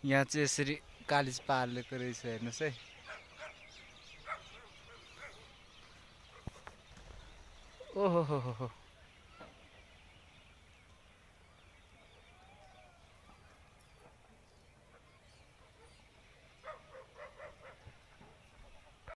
यहाँ चाहिँ यसरी कालिज पालेको रहेछ हेर्नुहोस् है। ओहो हो हो हो